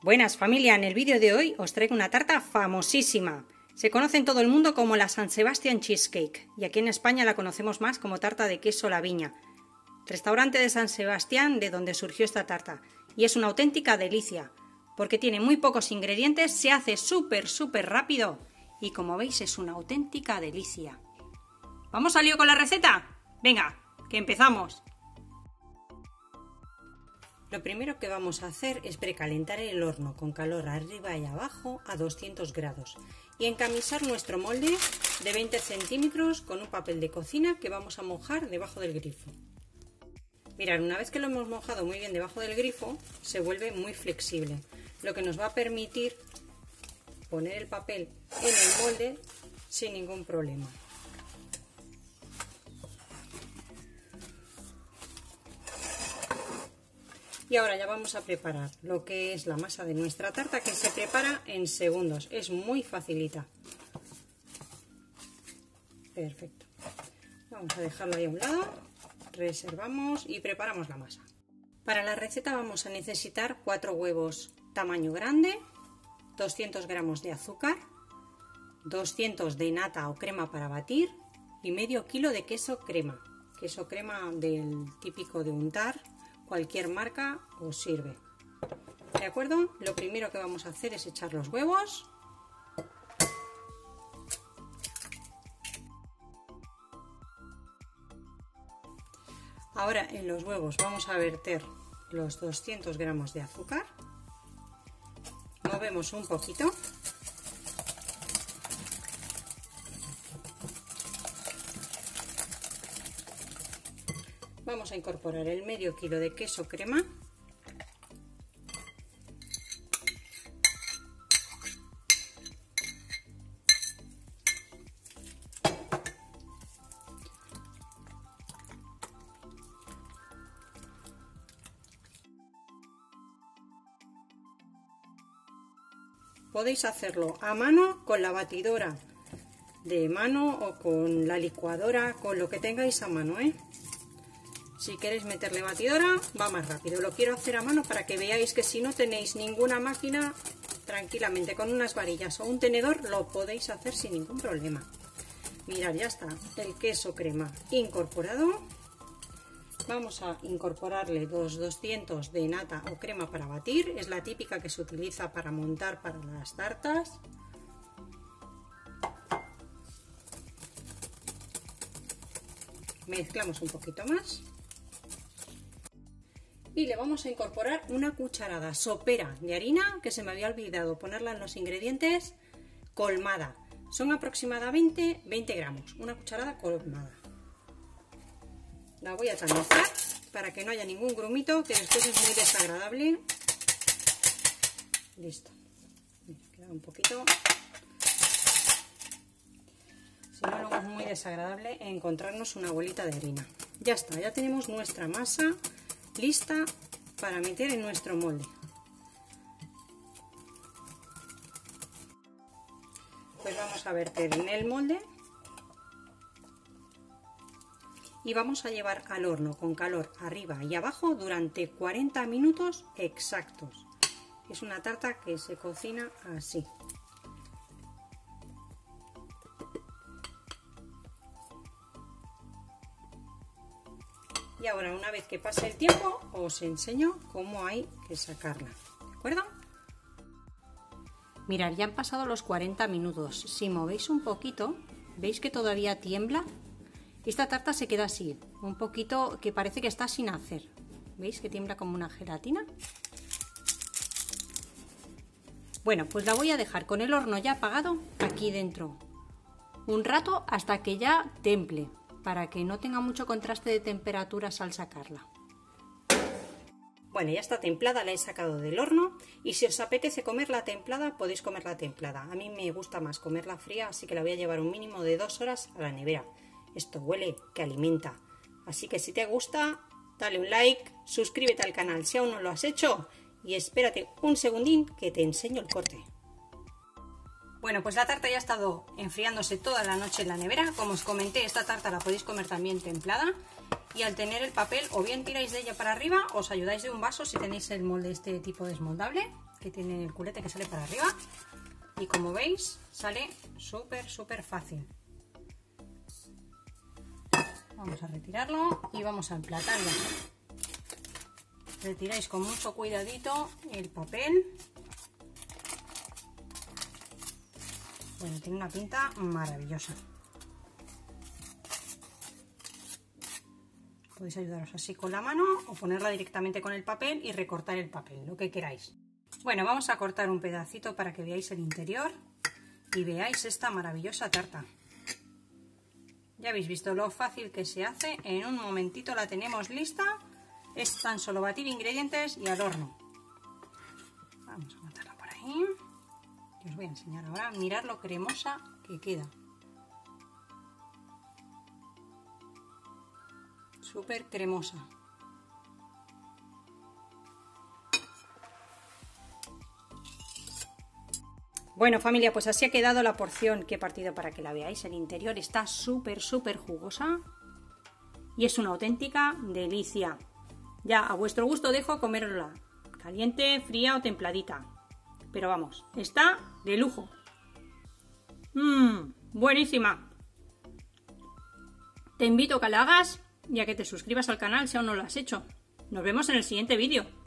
Buenas familia, en el vídeo de hoy os traigo una tarta famosísima. Se conoce en todo el mundo como la San Sebastián Cheesecake y aquí en España la conocemos más como tarta de queso La Viña. Restaurante de San Sebastián de donde surgió esta tarta y es una auténtica delicia porque tiene muy pocos ingredientes, se hace súper rápido y como veis es una auténtica delicia. ¿Vamos al lío con la receta? Venga, que empezamos. Lo primero que vamos a hacer es precalentar el horno con calor arriba y abajo a 200 grados y encamisar nuestro molde de 20 centímetros con un papel de cocina que vamos a mojar debajo del grifo. Mirad, una vez que lo hemos mojado muy bien debajo del grifo, se vuelve muy flexible, lo que nos va a permitir poner el papel en el molde sin ningún problema. Y ahora ya vamos a preparar lo que es la masa de nuestra tarta, que se prepara en segundos. Es muy facilita. Perfecto. Vamos a dejarlo ahí a un lado. Reservamos y preparamos la masa. Para la receta vamos a necesitar 4 huevos tamaño grande, 200 gramos de azúcar, 200 de nata o crema para batir y medio kilo de queso crema. Queso crema del típico de untar. Cualquier marca os sirve. ¿De acuerdo? Lo primero que vamos a hacer es echar los huevos. Ahora en los huevos vamos a verter los 200 gramos de azúcar. Movemos un poquito. Vamos a incorporar el medio kilo de queso crema. Podéis hacerlo a mano con la batidora de mano o con la licuadora, con lo que tengáis a mano, Si queréis meterle batidora va más rápido. Lo quiero hacer a mano para que veáis que si no tenéis ninguna máquina, tranquilamente con unas varillas o un tenedor lo podéis hacer sin ningún problema. Mirad, ya está el queso crema incorporado. Vamos a incorporarle los 200 de nata o crema para batir. Es la típica que se utiliza para montar para las tartas. Mezclamos un poquito más. Y le vamos a incorporar una cucharada sopera de harina, que se me había olvidado ponerla en los ingredientes, colmada. Son aproximadamente 20 gramos, una cucharada colmada. La voy a tamizar para que no haya ningún grumito, que después es muy desagradable. Listo. Queda un poquito. Si no, luego es muy desagradable encontrarnos una bolita de harina. Ya está, ya tenemos nuestra masa lista para meter en nuestro molde. Pues vamos a verter en el molde y vamos a llevar al horno con calor arriba y abajo durante 40 minutos exactos. Es una tarta que se cocina así. Y ahora, una vez que pase el tiempo, os enseño cómo hay que sacarla, ¿de acuerdo? Mirad, ya han pasado los 40 minutos. Si movéis un poquito, ¿veis que todavía tiembla? Esta tarta se queda así, un poquito que parece que está sin hacer. ¿Veis que tiembla como una gelatina? Bueno, pues la voy a dejar con el horno ya apagado aquí dentro un rato hasta que ya temple, para que no tenga mucho contraste de temperaturas al sacarla. Bueno, ya está templada, la he sacado del horno y si os apetece comerla templada, podéis comerla templada. A mí me gusta más comerla fría, así que la voy a llevar un mínimo de 2 horas a la nevera. Esto huele que alimenta. Así que si te gusta, dale un like, suscríbete al canal si aún no lo has hecho y espérate un segundín que te enseño el corte. Bueno, pues la tarta ya ha estado enfriándose toda la noche en la nevera. Como os comenté, esta tarta la podéis comer también templada. Y al tener el papel, o bien tiráis de ella para arriba, os ayudáis de un vaso si tenéis el molde este tipo desmoldable. que tiene el culete que sale para arriba. Y como veis, sale súper fácil. Vamos a retirarlo y vamos a emplatarlo. Retiráis con mucho cuidadito el papel. Bueno, tiene una pinta maravillosa. Podéis ayudaros así con la mano o ponerla directamente con el papel y recortar el papel, lo que queráis. Bueno, vamos a cortar un pedacito para que veáis el interior y veáis esta maravillosa tarta. Ya habéis visto lo fácil que se hace, en un momentito la tenemos lista. Es tan solo batir ingredientes y al horno. Vamos a matarla por ahí. Y os voy a enseñar ahora, mirad lo cremosa que queda. Súper cremosa. Bueno, familia, pues así ha quedado la porción que he partido para que la veáis. El interior está súper jugosa y es una auténtica delicia. Ya a vuestro gusto dejo comerla caliente, fría o templadita. Pero vamos, está de lujo. Buenísima. Te invito a que la hagas y a que te suscribas al canal si aún no lo has hecho. Nos vemos en el siguiente vídeo.